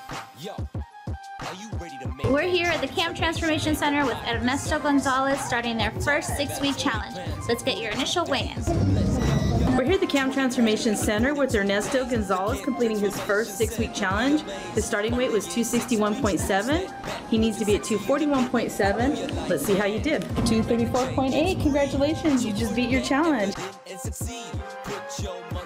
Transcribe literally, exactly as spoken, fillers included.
We're here at the Camp Transformation Center with Ernesto Gonzalez starting their first six-week challenge. Let's get your initial weigh-in. We're here at the Camp Transformation Center with Ernesto Gonzalez completing his first six-week challenge. His starting weight was two sixty-one point seven. He needs to be at two forty-one point seven. Let's see how you did. two thirty-four point eight. Congratulations, you just beat your challenge.